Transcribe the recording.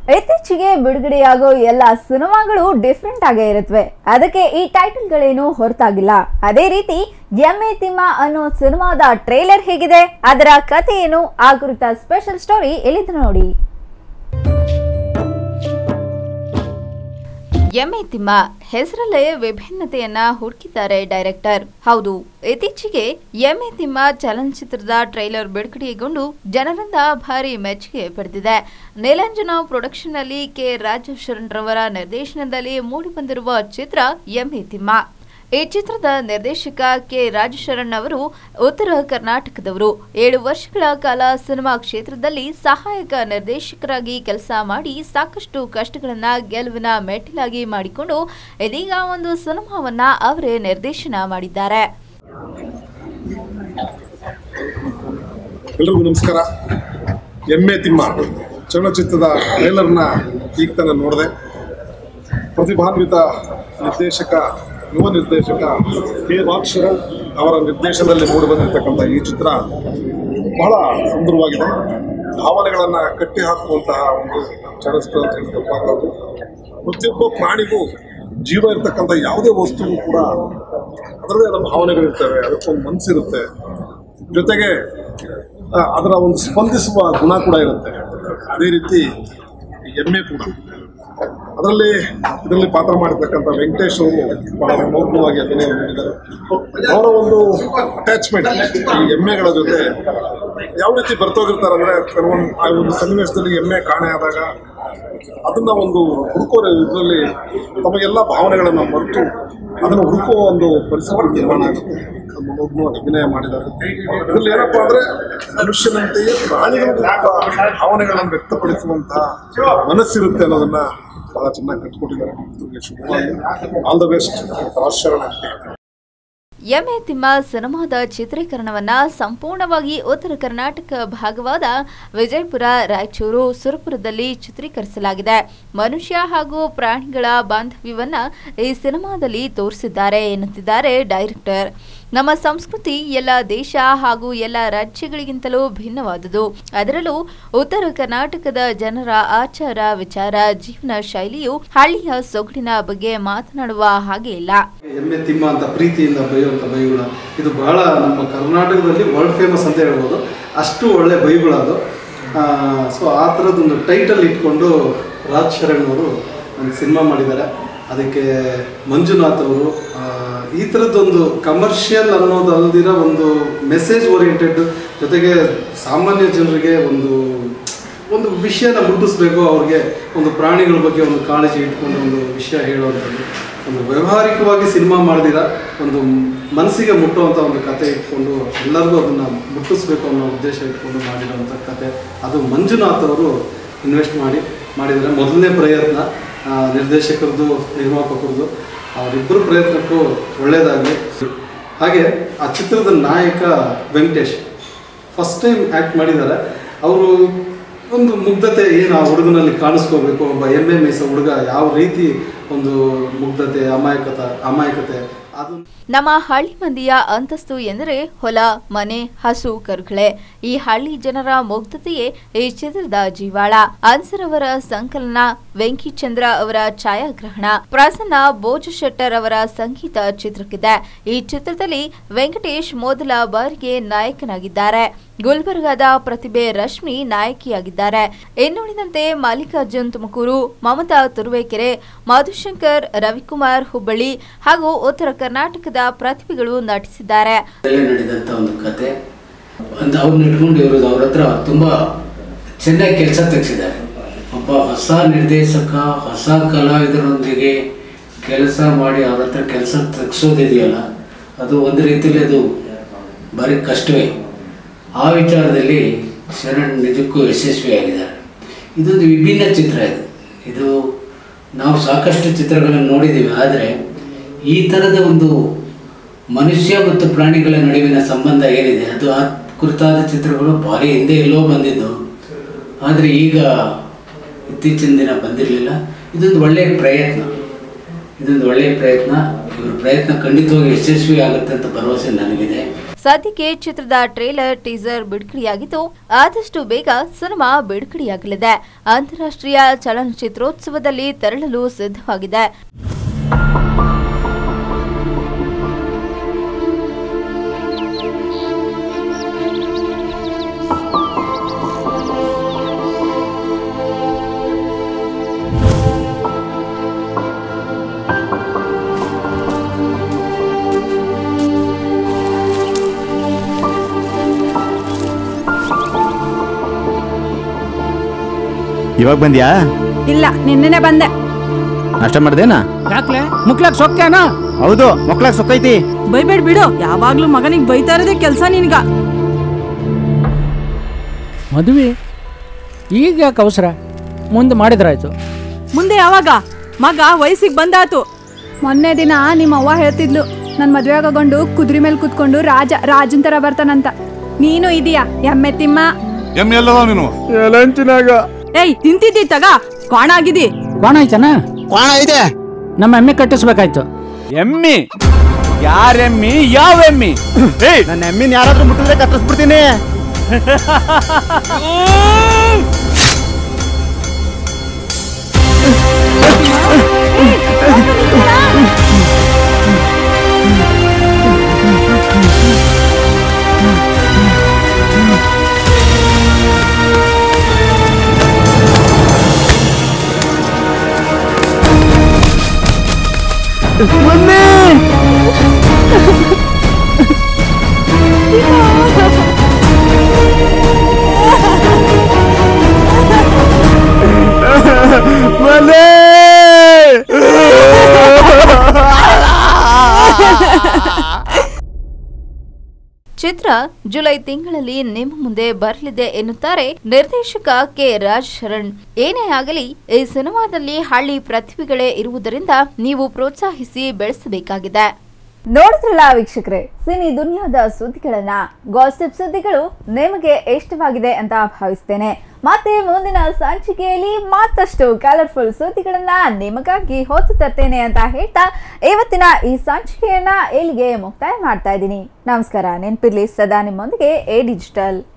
ಇತ್ತೀಚೆಗೆ ಬಿಡುಗಡೆಯಾಗೋ ಎಲ್ಲ ಸಿನಿಮಾಗಳು ಡಿಫ್ರೆಂಟ್ ಆಗೇ ಇರುತ್ತವೆ. ಅದಕ್ಕೆ ಈ ಟೈಟಲ್ಗಳೇನು ಹೊರತಾಗಿಲ್ಲ. ಅದೇ ರೀತಿ ಎಮ್ಮೆ ತಿಮ್ಮ ಅನ್ನೋ ಸಿನಿಮಾದ ಟ್ರೇಲರ್ ಹೇಗಿದೆ, ಅದರ ಕಥೆ ಏನು, ಆ ಕುರಿತ ಸ್ಪೆಷಲ್ ಸ್ಟೋರಿ ಎಲ್ಲಿದೆ ನೋಡಿ. ಎಮ್ಮೆ ತಿಮ್ಮ ಹೆಸರಲ್ಲೇ ವಿಭಿನ್ನತೆಯನ್ನ ಹುಡುಕಿದ್ದಾರೆ ಡೈರೆಕ್ಟರ್. ಹೌದು, ಇತ್ತೀಚೆಗೆ ಎಮ್ಮೆ ತಿಮ್ಮ ಚಲನಚಿತ್ರದ ಟ್ರೈಲರ್ ಬಿಡುಗಡೆಗೊಂಡು ಜನರಿಂದ ಭಾರಿ ಮೆಚ್ಚುಗೆ ಪಡೆದಿದೆ. ನೀಲಾಂಜನ ಪ್ರೊಡಕ್ಷನ್ ನಲ್ಲಿ ಕೆ ರಾಜಶರಣ್ ರವರ ನಿರ್ದೇಶನದಲ್ಲಿ ಮೂಡಿಬಂದಿರುವ ಚಿತ್ರ ಎಮ್ಮೆ ತಿಮ್ಮ. ಈ ಚಿತ್ರದ ನಿರ್ದೇಶಕ ಕೆ ರಾಜಶರಣ್ ಅವರು ಉತ್ತರ ಕರ್ನಾಟಕದವರು. 7 ವರ್ಷಗಳ ಕಾಲ ಸಿನಿಮಾ ಕ್ಷೇತ್ರದಲ್ಲಿ ಸಹಾಯಕ ನಿರ್ದೇಶಕರಾಗಿ ಕೆಲಸ ಮಾಡಿ ಸಾಕಷ್ಟು ಕಷ್ಟಗಳನ್ನ ಗೆಲುವಿನ ಮೆಟ್ಟಿಲಾಗಿ ಮಾಡಿಕೊಂಡು ಇದೀಗ ಒಂದು ಸಿನಿಮಾವನ್ನ ಅವರೇ ನಿರ್ದೇಶನ ಮಾಡಿದ್ದಾರೆ. ಎಲ್ರಿಗೂ ನಮಸ್ಕಾರ. ಎಮ್ಮೆ ತಿಮ್ಮ ಚಲನಚಿತ್ರದ ಟ್ರೇಲರ್ನ ಈಗ ತಾನು ನೋಡಿದೆ. ಪ್ರತಿಭಾನ್ವಿತ ಯುವ ನಿರ್ದೇಶಕ ಕೆ ರಾಜಶರಣ್ ಅವರ ನಿರ್ದೇಶನದಲ್ಲಿ ಮೂಡಿಬಂದಿರತಕ್ಕಂಥ ಈ ಚಿತ್ರ ಬಹಳ ಸುಂದರವಾಗಿದೆ. ಭಾವನೆಗಳನ್ನು ಕಟ್ಟಿ ಹಾಕುವಂತಹ ಒಂದು ಚಲನಚಿತ್ರ ಅಂತ ಹೇಳಬಹುದು. ಪ್ರತಿಯೊಬ್ಬ ಪ್ರಾಣಿಗೂ ಜೀವ ಇರ್ತಕ್ಕಂಥ ಯಾವುದೇ ವಸ್ತುವು ಕೂಡ ಅದರದೇ ಆದ ಭಾವನೆಗಳಿರ್ತವೆ, ಅದಕ್ಕೊಂದು ಮನಸ್ಸಿರುತ್ತೆ, ಜೊತೆಗೆ ಅದರ ಒಂದು ಸ್ಪಂದಿಸುವ ಗುಣ ಕೂಡ ಇರುತ್ತೆ. ಅದೇ ರೀತಿ ಎಮ್ಮೆ ಕೂಡ ಇದರಲ್ಲಿ ಪಾತ್ರ ಮಾಡಿರ್ತಕ್ಕಂಥ ವೆಂಕಟೇಶ್ ಅವರು ಬಹಳ ಮೌಲ್ಯವಾಗಿ ಅಭಿನಯ ಮಾಡಿದ್ದಾರೆ. ಅವರ ಒಂದು ಅಟ್ಯಾಚ್ಮೆಂಟ್ ಈ ಎಮ್ಮೆಗಳ ಜೊತೆ ಯಾವ ರೀತಿ ಬರ್ತೋಗಿರ್ತಾರೆ ಅಂದರೆ, ಆ ಒಂದು ಸನ್ನಿವೇಶದಲ್ಲಿ ಎಮ್ಮೆ ಕಾಣೆ ಆದಾಗ ಅದನ್ನ ಒಂದು ಹುಡುಕೋ ಇದರಲ್ಲಿ ತಮಗೆಲ್ಲ ಭಾವನೆಗಳನ್ನು ಮರೆತು ಅದನ್ನು ಹುಡುಕುವ ಒಂದು ಪರಿಸ್ಥಿತಿ ನಿರ್ಮಾಣ ಆಗುತ್ತೆ. ಅಭಿನಯ ಮಾಡಿದ್ದಾರೆ. ಇದರಲ್ಲಿ ಏನಪ್ಪಾ ಅಂದ್ರೆ, ಮನುಷ್ಯನಂತೆಯೇ ಪ್ರಾಣಿಗಳು ಭಾವನೆಗಳನ್ನು ವ್ಯಕ್ತಪಡಿಸುವಂತಹ ಮನಸ್ಸಿರುತ್ತೆ ಅನ್ನೋದನ್ನ ಬಹಳ ಚೆನ್ನಾಗಿ ಕಟ್ಕೊಟ್ಟಿದ್ದಾರೆ. All the best Rajsharan. Emme Thimma ಸಿನಿಮಾದ ಚಿತ್ರೀಕರಣವನ್ನ ಸಂಪೂರ್ಣವಾಗಿ ಉತ್ತರ ಕರ್ನಾಟಕ ಭಾಗವಾದ ವಿಜಯಪುರ, ರಾಯಚೂರು, ಸುರಪುರದಲ್ಲಿ ಚಿತ್ರೀಕರಿಸಲಾಗಿದೆ. ಮನುಷ್ಯ ಹಾಗೂ ಪ್ರಾಣಿಗಳ ಬಾಂಧವ್ಯವನ್ನ ಈ ಸಿನಿಮಾದಲ್ಲಿ ತೋರಿಸಿದ್ದಾರೆ ಎನ್ನುತ್ತಿದ್ದಾರೆ ಡೈರೆಕ್ಟರ್. ನಮ್ಮ ಸಂಸ್ಕೃತಿ ಎಲ್ಲ ದೇಶ ಹಾಗೂ ಎಲ್ಲ ರಾಜ್ಯಗಳಿಗಿಂತಲೂ ಭಿನ್ನವಾದುದು. ಅದರಲ್ಲೂ ಉತ್ತರ ಕರ್ನಾಟಕದ ಜನರ ಆಚಾರ, ವಿಚಾರ, ಜೀವನ ಶೈಲಿಯು ಹಳ್ಳಿಯ ಸೊಗಡಿನ ಬಗ್ಗೆ ಮಾತನಾಡುವ ಹಾಗೆ ಇಲ್ಲ. ಎಮ್ಮೆ ತಿಮ್ಮ ಅಂತ ಪ್ರೀತಿಯಿಂದ ಬೈಯುವಂಥ ಬೈಗುಳ ಇದು ಬಹಳ ನಮ್ಮ ಕರ್ನಾಟಕದಲ್ಲಿ ವರ್ಲ್ಡ್ ಫೇಮಸ್ ಅಂತ ಹೇಳ್ಬೋದು. ಅಷ್ಟು ಒಳ್ಳೆ ಬೈಗುಳ ಅದು. ಸೊ ಆ ಥರದ್ದೊಂದು ಟೈಟಲ್ ಇಟ್ಕೊಂಡು ರಾಜಶರಣ್ ಅವರು ಒಂದು ಸಿನಿಮಾ ಮಾಡಿದ್ದಾರೆ. ಅದಕ್ಕೆ ಮಂಜುನಾಥ್ ಅವರು ಈ ಥರದ್ದೊಂದು ಕಮರ್ಷಿಯಲ್ ಅನ್ನೋದಲ್ದಿರೋ ಒಂದು ಮೆಸೇಜ್ ಓರಿಯೆಂಟೆಡ್, ಜೊತೆಗೆ ಸಾಮಾನ್ಯ ಜನರಿಗೆ ಒಂದು ವಿಷಯನ ಮುಟ್ಟಿಸ್ಬೇಕು, ಅವ್ರಿಗೆ ಒಂದು ಪ್ರಾಣಿಗಳ ಬಗ್ಗೆ ಒಂದು ಕಾಳಜಿ ಇಟ್ಕೊಂಡು ಒಂದು ವಿಷಯ ಹೇಳುವಂಥದ್ದು, ಒಂದು ವ್ಯಾವಹಾರಿಕವಾಗಿ ಸಿನಿಮಾ ಮಾಡಿದಿರ ಒಂದು ಮನಸ್ಸಿಗೆ ಮುಟ್ಟುವಂಥ ಒಂದು ಕತೆ ಇಟ್ಕೊಂಡು ಎಲ್ಲರಿಗೂ ಅದನ್ನು ಮುಟ್ಟಿಸ್ಬೇಕು ಅನ್ನೋ ಉದ್ದೇಶ ಇಟ್ಕೊಂಡು ಮಾಡಿರೋವಂಥ ಕತೆ. ಅದು ಮಂಜುನಾಥ್ ಅವರು ಇನ್ವೆಸ್ಟ್ ಮಾಡಿದ್ದಾರೆ. ಮೊದಲನೇ ಪ್ರಯತ್ನ ನಿರ್ದೇಶಕರದು, ನಿರ್ಮಾಪಕರದು, ಅವರಿಬ್ಬರು ಪ್ರಯತ್ನಕ್ಕೂ ಒಳ್ಳೆಯದಾಗಲಿ. ಹಾಗೆ ಆ ಚಿತ್ರದ ನಾಯಕ ವೆಂಕಟೇಶ್ ಫಸ್ಟ್ ಟೈಮ್ ಆ್ಯಕ್ಟ್ ಮಾಡಿದ್ದಾರೆ. ಅವರು ಒಂದು ಮುಗ್ಧತೆ ಏನು ಆ ಹುಡುಗನಲ್ಲಿ ಕಾಣಿಸ್ಕೋಬೇಕು, ಒಬ್ಬ ಎಮ್ಮೆ ಮೇಯಿಸ ಹುಡುಗ ಯಾವ ರೀತಿ ಒಂದು ಮುಗ್ಧತೆ, ಅಮಾಯಕತೆ ಅದು ನಮ್ಮ ಹಳ್ಳಿ ಮಂದಿಯ ಅಂತಸ್ತು ಎಂದರೆ ಹೊಲ, ಮನೆ, ಹಸು, ಕರುಗಳೇ. ಈ ಹಳ್ಳಿ ಜನರ ಮುಗ್ಧತೆಯೇ ಈ ಚಿತ್ರದ ಜೀವಾಳ. ಅನ್ಸರ್ ಸಂಕಲನ, ವೆಂಕಿಚಂದ್ರ ಅವರ ಛಾಯಾಗ್ರಹಣ, ಪ್ರಸನ್ನ ಬೋಜಶೆಟ್ಟರ್ ಅವರ ಸಂಗೀತ ಚಿತ್ರಕ್ಕಿದೆ. ಈ ಚಿತ್ರದಲ್ಲಿ ವೆಂಕಟೇಶ್ ಮೊದಲ ಬಾರಿಗೆ ನಾಯಕನಾಗಿದ್ದಾರೆ. ಗುಲ್ಬರ್ಗಾದ ಪ್ರತಿಭೆ ರಶ್ಮಿ ನಾಯಕಿಯಾಗಿದ್ದಾರೆ. ಇನ್ನುಳಿದಂತೆ ಮಲ್ಲಿಕಾರ್ಜುನ್ ತುಮಕೂರು, ಮಮತಾ ತುರುವೇಕೆರೆ, ಮಧುಶಂಕರ್, ರವಿಕುಮಾರ್ ಹುಬ್ಬಳ್ಳಿ ಹಾಗೂ ಉತ್ತರ ಕರ್ನಾಟಕದ ಪ್ರತಿಭೆಗಳು ನಟಿಸಿದ್ದಾರೆ. ನಡೆದಂತ ಒಂದು ಕತೆ ಅವ್ರನ್ನ ಇಟ್ಕೊಂಡು ಇವರು ಅವ್ರ ಹತ್ರ ತುಂಬಾ ಚೆನ್ನಾಗಿ ಕೆಲಸ ತೆಗೆಸಿದ್ದಾರೆ. ಒಬ್ಬ ಹೊಸ ನಿರ್ದೇಶಕ, ಹೊಸ ಕಲಾವಿದರೊಂದಿಗೆ ಕೆಲಸ ಮಾಡಿ ಅವ್ರ ಹತ್ರ ಕೆಲಸ ತೆಗೆಸೋದಿದೆಯಲ್ಲ, ಅದು ಒಂದು ರೀತಿಯಲ್ಲಿ ಅದು ಭಾರಿ ಕಷ್ಟವೇ. ಆ ವಿಚಾರದಲ್ಲಿ ಶರಣ್ ನಿಜಕ್ಕೂ ಯಶಸ್ವಿಯಾಗಿದ್ದಾರೆ. ಇದೊಂದು ವಿಭಿನ್ನ ಚಿತ್ರ. ಇದು ನಾವು ಸಾಕಷ್ಟು ಚಿತ್ರಗಳನ್ನು ನೋಡಿದ್ದೀವಿ, ಆದರೆ ಈ ಥರದ ಒಂದು ಮನುಷ್ಯ ಮತ್ತು ಪ್ರಾಣಿಗಳ ನಡುವಿನ ಸಂಬಂಧ ಏನಿದೆ ಅದು ಆ ಕುರಿತಾದ ಚಿತ್ರಗಳು ಭಾರಿ ಹಿಂದೆ ಎಲ್ಲೋ ಬಂದಿದ್ದು, ಆದರೆ ಈಗ ಇತ್ತೀಚಿನ ದಿನ ಬಂದಿರಲಿಲ್ಲ. ಇದೊಂದು ಒಳ್ಳೆಯ ಪ್ರಯತ್ನ. ಇವ್ರ ಪ್ರಯತ್ನ ಖಂಡಿತವಾಗಿ ಯಶಸ್ವಿ ಆಗುತ್ತೆ ಅಂತ ಭರವಸೆ ನನಗಿದೆ. ಸದ್ಯಕ್ಕೆ ಚಿತ್ರದ ಟ್ರೇಲರ್ ಟೀಸರ್ ಬಿಡುಗಡೆಯಾಗಿದ್ದು ಆದಷ್ಟು ಬೇಗ ಸಿನಿಮಾ ಬಿಡುಗಡೆಯಾಗಲಿದೆ. ಅಂತಾರಾಷ್ಟ್ರೀಯ ಚಲನಚಿತ್ರೋತ್ಸವದಲ್ಲಿ ತೆರಳಲು ಸಿದ್ಧವಾಗಿದೆ. ಇವಾಗ ಬಂದ್ಯಾ? ಇಲ್ಲ, ನಿನ್ನೆ ಬಂದೆ. ನಾಷ್ಟ ಮಾಡ್ದೇನಾ? ಯಾಕ್ಲೆ ಮುಕ್ಲಾಕ್ ಸೊಕ್ಕೇನಾ? ಹೌದು, ಮಕ್ಳಾಗ ಸೊಕ್ಕೈತಿ. ಬೈಬೇಡ ಬಿಡು, ಯಾವಾಗ್ಲೂ ಮಗನಿಗೆ ಬೈತಾ ಇರೋದೇ ಕೆಲ್ಸ ನಿನ್ಗ. ಮದುವೆ ಈಗ ಯಾಕೆ ಅವಸರ? ಮುಂದೆ ಮಾಡಿದ್ರಾಯ್ತು. ಮುಂದೆ ಯಾವಾಗ? ಮಗ ವಯಸ್ಸಿಗೆ ಬಂದಾತು. ಮೊನ್ನೆ ದಿನ ನಿಮ್ಮ ಅವ್ವ ಹೇಳ್ತಿದ್ಲು, ನನ್ ಮದ್ವೆ ಆಗೊಂಡು ಕುದುರೆ ಮೇಲೆ ಕುತ್ಕೊಂಡು ರಾಜನ್ ತರ ಬರ್ತಾನಂತ. ನೀನು ಇದೀಯಾ ಎಮ್ಮೆ ತಿಮ್ಮ? ಎಮ್ಮೆ ಎಲ್ಲವ ನೀನು? ಏಯ್, ತಿಂತಿದ್ದಿ ತಗ, ಕ್ವಾಣ ಆಗಿದಿ. ಕ್ವಾಣ ಐತನ? ಕ್ವಾಣ ಇದೆ. ನಮ್ಮ ಎಮ್ಮೆ ಕಟ್ಟಿಸ್ಬೇಕಾಯ್ತು. ಎಮ್ಮಿ? ಯಾರ ಎಮ್ಮಿ? ಯಾವ ಎಮ್ಮಿ? ನನ್ನ ಎಮ್ಮಿನ ಯಾರಾದ್ರೂ ಮುಟ್ಟಿದ್ರೆ ಕತ್ತರಿಸ್ಬಿಡ್ತೀನಿ. ಚಿತ್ರ ಜುಲೈ ತಿಂಗಳಲ್ಲಿ ನಿಮ್ಮ ಮುಂದೆ ಬರಲಿದೆ ಎನ್ನುತ್ತಾರೆ ನಿರ್ದೇಶಕ ಕೆ ರಾಜ್ ಶರಣ್. ಏನೇ ಆಗಲಿ ಈ ಸಿನಿಮಾದಲ್ಲಿ ಹಳ್ಳಿ ಪ್ರತಿಭೆಗಳೇ ಇರುವುದರಿಂದ ನೀವು ಪ್ರೋತ್ಸಾಹಿಸಿ ಬೆಳೆಸಬೇಕಾಗಿದೆ. ನೋಡಿದ್ರಲ್ಲ ವೀಕ್ಷಕರೇ, ಸಿನಿ ದುನಿಯಾದ ಸುದ್ದಿಗಳನ್ನ, ಗಾಸಿಪ್ ಸುದ್ದಿಗಳು ನಿಮಗೆ ಇಷ್ಟವಾಗಿದೆ ಅಂತ ಭಾವಿಸ್ತೇನೆ. ಮತ್ತೆ ಮುಂದಿನ ಸಂಚಿಕೆಯಲ್ಲಿ ಮತ್ತಷ್ಟು ಕಲರ್ಫುಲ್ ಸುದ್ದಿಗಳನ್ನ ನಿಮಗಾಗಿ ಹೊತ್ತು ತರ್ತೇನೆ ಅಂತ ಹೇಳ್ತಾ ಇವತ್ತಿನ ಈ ಸಂಚಿಕೆಯನ್ನ ಇಲ್ಲಿಗೆ ಮುಕ್ತಾಯ ಮಾಡ್ತಾ ಇದ್ದೀನಿ. ನಮಸ್ಕಾರ. ನೆನಪಿರ್ಲಿ, ಸದಾ ನಿಮ್ಮೊಂದಿಗೆ ಎ ಡಿಜಿಟಲ್.